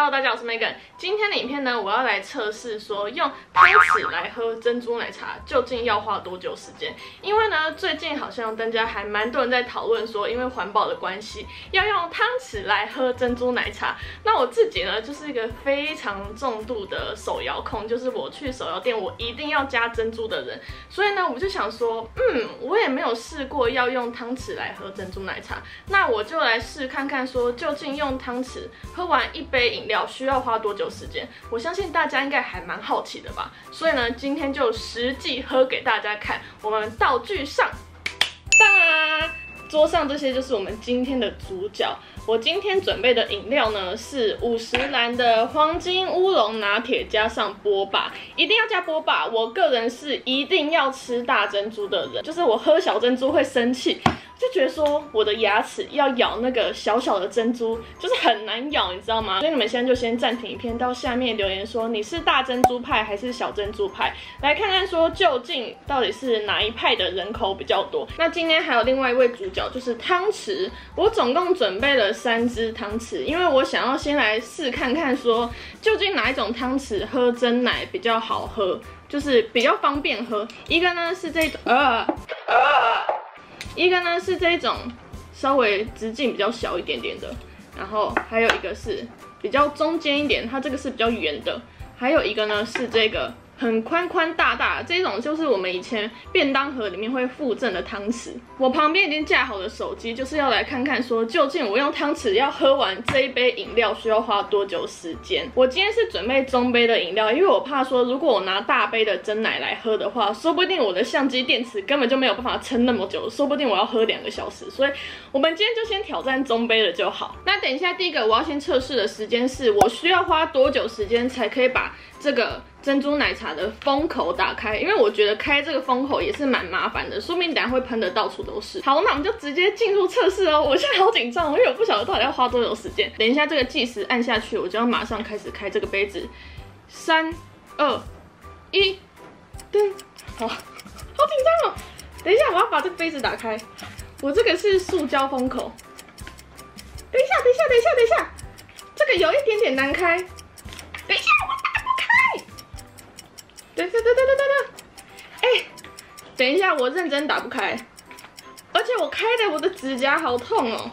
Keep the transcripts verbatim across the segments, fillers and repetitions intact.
Hello， 大家好，我是 Megan。今天的影片呢，我要来测试说用汤匙来喝珍珠奶茶究竟要花多久时间？因为呢，最近好像大家还蛮多人在讨论说，因为环保的关系，要用汤匙来喝珍珠奶茶。那我自己呢，就是一个非常重度的手摇控，就是我去手摇店，我一定要加珍珠的人。所以呢，我就想说，嗯，我也没有试过要用汤匙来喝珍珠奶茶，那我就来试看看说，究竟用汤匙喝完一杯饮料需要花多久时间？我相信大家应该还蛮好奇的吧。所以呢，今天就实际喝给大家看。我们道具上，当桌上这些就是我们今天的主角。我今天准备的饮料呢是五十岚的黄金乌龙拿铁加上波霸，一定要加波霸。我个人是一定要吃大珍珠的人，就是我喝小珍珠会生气。就觉得说我的牙齿要咬那个小小的珍珠，就是很难咬，你知道吗？所以你们现在就先暂停影片，到下面留言说你是大珍珠派还是小珍珠派，来看看说究竟到底是哪一派的人口比较多。那今天还有另外一位主角就是汤匙，我总共准备了三支汤匙，因为我想要先来试看看说究竟哪一种汤匙喝珍奶比较好喝，就是比较方便喝。一个呢是这种，呃呃。一个呢是这种稍微直径比较小一点点的，然后还有一个是比较中间一点，它这个是比较圆的，还有一个呢是这个很宽宽大大，这种就是我们以前便当盒里面会附赠的汤匙。我旁边已经架好了手机，就是要来看看说究竟我用汤匙要喝完这一杯饮料需要花多久时间。我今天是准备中杯的饮料，因为我怕说如果我拿大杯的珍奶来喝的话，说不定我的相机电池根本就没有办法撑那么久，说不定我要喝两个小时。所以我们今天就先挑战中杯的就好。那等一下第一个我要先测试的时间是我需要花多久时间才可以把这个珍珠奶茶的封口打开，因为我觉得开这个封口也是蛮麻烦的，说不定等一下会喷的到处都是。好，那我们就直接进入测试哦。我现在好紧张，因为我不晓得到底要花多久时间。等一下这个计时按下去，我就要马上开始开这个杯子。三、二、一，噔！好，好紧张哦。等一下，我要把这个杯子打开。我这个是塑胶封口。等一下，等一下，等一下，等一下，这个有一点点难开。等一下，我打不开。等等等等等等，哎，等一下，我认真打不开，而且我开的我的指甲好痛哦。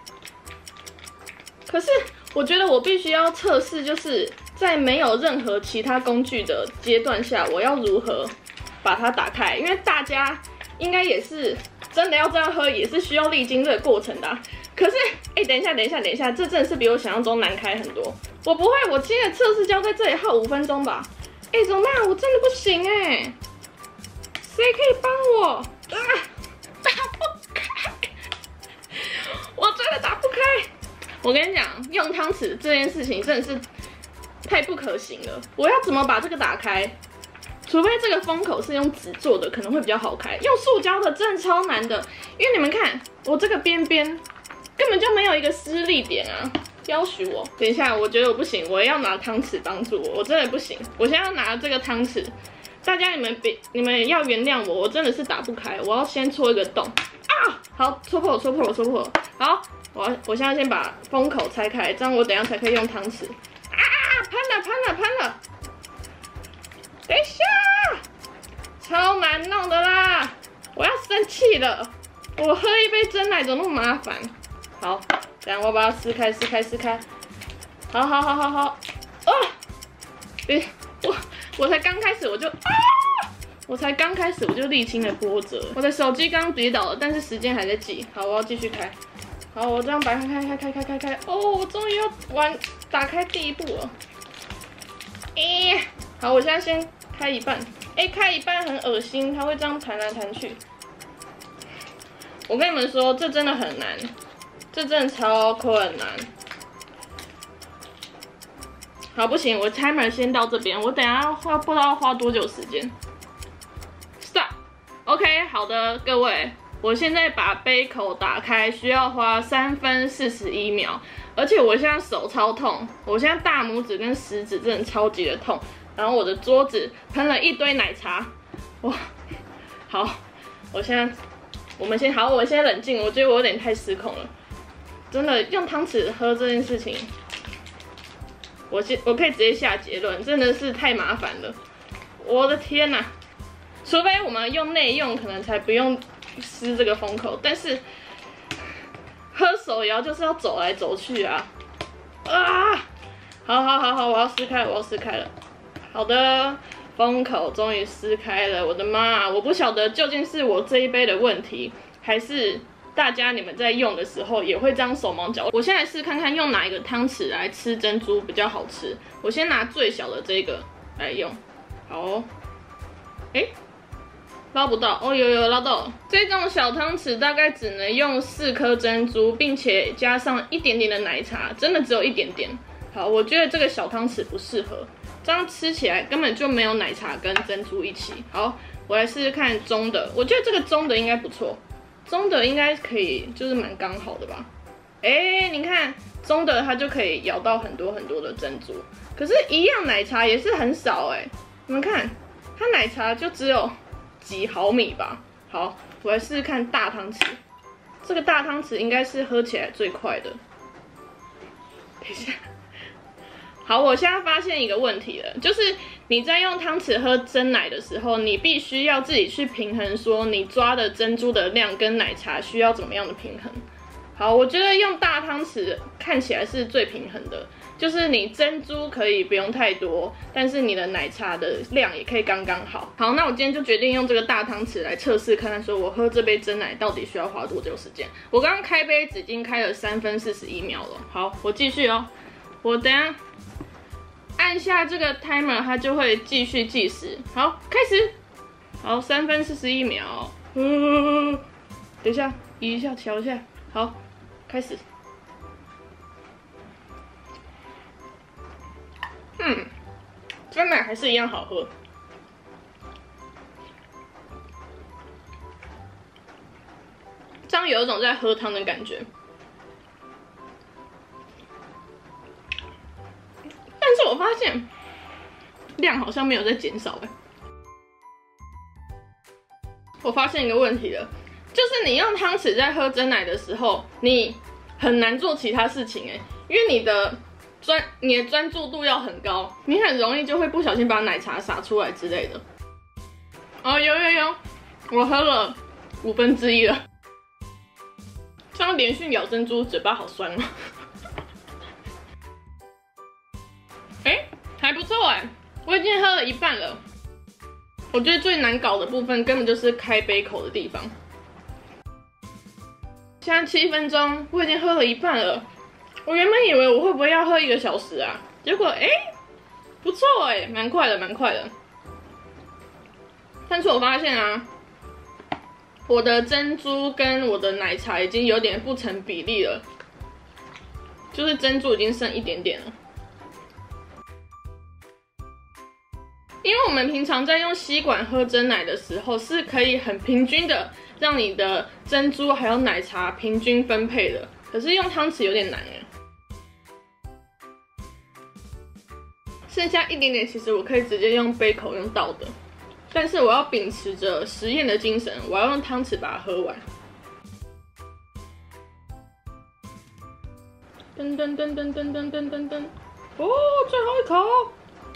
可是我觉得我必须要测试，就是在没有任何其他工具的阶段下，我要如何把它打开？因为大家应该也是真的要这样喝，也是需要历经这个过程的啊。可是，哎，等一下，等一下，等一下，这真的是比我想象中难开很多。我不会，我今天的测试就要在这里耗五分钟吧？哎，怎么办？我真的不行哎！谁可以帮我？啊，打不开！我真的打不开！我跟你讲，用汤匙这件事情真的是太不可行了。我要怎么把这个打开？除非这个封口是用纸做的，可能会比较好开。用塑胶的真的超难的，因为你们看，我这个边边根本就没有一个施力点啊！要许我，等一下，我觉得我不行，我要拿汤匙帮助我，我真的不行。我现在要拿这个汤匙，大家你们别，你们要原谅我，我真的是打不开，我要先戳一个洞啊！好，戳破了，戳破了，戳破了。好，我要，我现在先把封口拆开，这样我等一下才可以用汤匙。啊！喷了，喷了，喷了！等一下，超难弄的啦！我要生气了，我喝一杯珍奶怎么那么麻烦？好。等下我把它撕开，撕开，撕开。好好好好好。啊！别，我我才刚开始我就啊！我才刚开始我就沥青了波折。我的手机刚刚跌倒了，但是时间还在记。好，我要继续开。好，我这样把它开开开开开开。哦，我终于要完打开第一步了。咦、欸，好，我现在先开一半。哎、欸，开一半很恶心，它会这样弹来弹去。我跟你们说，这真的很难。这真的超困难。好，不行，我 timer 先到这边，我等一下花不知道要花多久时间。Stop。OK， 好的，各位，我现在把杯口打开，需要花三分四十一秒，而且我现在手超痛，我现在大拇指跟食指真的超级的痛，然后我的桌子喷了一堆奶茶，哇，好，我现在，我们先好，我们先冷静，我觉得我有点太失控了。真的用汤匙喝这件事情， 我先我可以直接下结论，真的是太麻烦了，我的天哪！除非我们用内用，可能才不用撕这个封口，但是喝手摇就是要走来走去啊！啊！好好好好，我要撕开了，我要撕开了。好的，封口终于撕开了，我的妈！我不晓得究竟是我这一杯的问题，还是大家你们在用的时候也会这样手忙脚乱。我先来试看看用哪一个汤匙来吃珍珠比较好吃。我先拿最小的这个来用。好哦，哎，捞不到哦，有有捞到了。这种小汤匙大概只能用四颗珍珠，并且加上一点点的奶茶，真的只有一点点。好，我觉得这个小汤匙不适合，这样吃起来根本就没有奶茶跟珍珠一起。好，我来试试看中的，我觉得这个中的应该不错，中的应该可以，就是蛮刚好的吧。哎，你看中的它就可以舀到很多很多的珍珠，可是，一样奶茶也是很少哎。你们看，它奶茶就只有几毫米吧。好，我来试试看大汤匙，这个大汤匙应该是喝起来最快的。等一下。好，我现在发现一个问题了，就是你在用汤匙喝珍奶的时候，你必须要自己去平衡，说你抓的珍珠的量跟奶茶需要怎么样的平衡。好，我觉得用大汤匙看起来是最平衡的，就是你珍珠可以不用太多，但是你的奶茶的量也可以刚刚好。好，那我今天就决定用这个大汤匙来测试看看，说我喝这杯珍奶到底需要花多久时间。我刚刚开杯子已经开了三分四十一秒了。好，我继续哦，我等一下。按下这个 timer， 它就会继续计时。好，开始。好，三分四十一秒。呃，等一下，移一下，调一下。好，开始。嗯，真奶还是一样好喝。这样有一种在喝汤的感觉。但是我发现量好像没有在减少哎。我发现一个问题了，就是你用汤匙在喝珍奶的时候，你很难做其他事情哎，因为你的专你的专注度要很高，你很容易就会不小心把奶茶洒出来之类的。哦，有有有，我喝了五分之一了。这样连续咬珍珠，嘴巴好酸哦。哎，还不错哎，我已经喝了一半了。我觉得最难搞的部分根本就是开杯口的地方。现在七分钟，我已经喝了一半了。我原本以为我会不会要喝一个小时啊，结果哎，不错哎，蛮快的，蛮快的。但是我发现啊，我的珍珠跟我的奶茶已经有点不成比例了，就是珍珠已经剩一点点了。因为我们平常在用吸管喝珍奶的时候，是可以很平均的让你的珍珠还有奶茶平均分配的，可是用汤匙有点难哎。剩下一点点，其实我可以直接用杯口用倒的，但是我要秉持着实验的精神，我要用汤匙把它喝完。噔噔噔噔噔噔噔噔噔，哦，最后一口。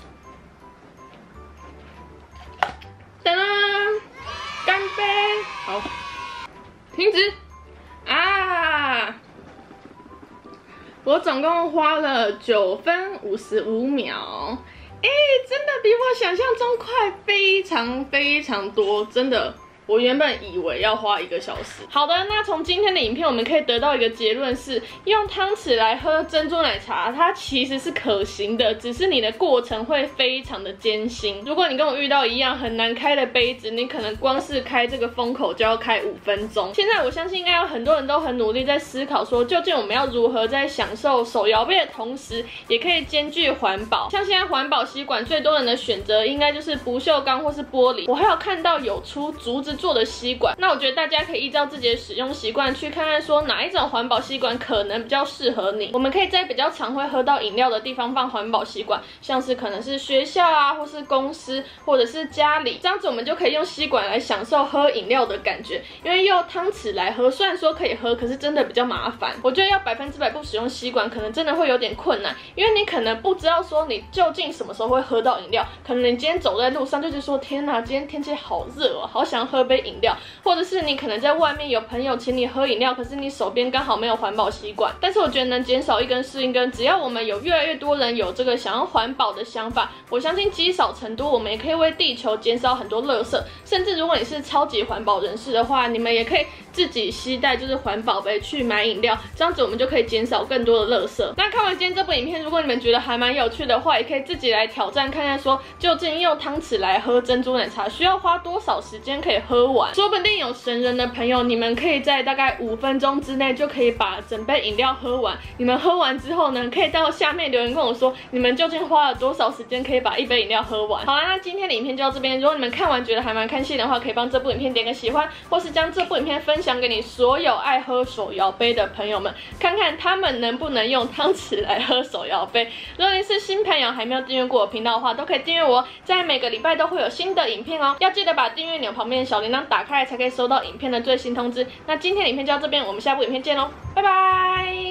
噔啦，干杯！好，停止。啊！我总共花了九分五十五秒，哎，真的比我想象中快非常非常多，真的。我原本以为要花一个小时。好的，那从今天的影片我们可以得到一个结论是，用汤匙来喝珍珠奶茶，它其实是可行的，只是你的过程会非常的艰辛。如果你跟我遇到一样很难开的杯子，你可能光是开这个封口就要开五分钟。现在我相信应该有很多人都很努力在思考说，究竟我们要如何在享受手摇杯的同时，也可以兼具环保。像现在环保吸管最多人的选择应该就是不锈钢或是玻璃。我还有看到有出竹子制做的吸管。那我觉得大家可以依照自己的使用习惯去看看说哪一种环保吸管可能比较适合你。我们可以在比较常会喝到饮料的地方放环保吸管，像是可能是学校啊，或是公司，或者是家里，这样子我们就可以用吸管来享受喝饮料的感觉。因为用汤匙来喝，虽然说可以喝，可是真的比较麻烦。我觉得要百分之百不使用吸管，可能真的会有点困难，因为你可能不知道说你究竟什么时候会喝到饮料。可能你今天走在路上就觉得说，天哪，今天天气好热哦，好想喝杯饮料。或者是你可能在外面有朋友请你喝饮料，可是你手边刚好没有环保吸管。但是我觉得能减少一根是一根，只要我们有越来越多人有这个想要环保的想法，我相信积少成多，我们也可以为地球减少很多垃圾。甚至如果你是超级环保人士的话，你们也可以自己携带就是环保杯去买饮料，这样子我们就可以减少更多的垃圾。那看完今天这部影片，如果你们觉得还蛮有趣的话，也可以自己来挑战看看说，究竟用汤匙来喝珍珠奶茶需要花多少时间可以喝完。说不定有神人的朋友，你们可以在大概五分钟之内就可以把整杯饮料喝完。你们喝完之后呢，可以到下面留言跟我说，你们究竟花了多少时间可以把一杯饮料喝完。好啦，那今天的影片就到这边。如果你们看完觉得还蛮开心的话，可以帮这部影片点个喜欢，或是将这部影片分享给你所有爱喝手摇杯的朋友们，看看他们能不能用汤匙来喝手摇杯。如果你是新朋友还没有订阅过我频道的话，都可以订阅我，在每个礼拜都会有新的影片哦。要记得把订阅钮旁边的小铃铛打开，才可以收到影片的最新通知。那今天的影片就到这边，我们下部影片见喽，拜拜。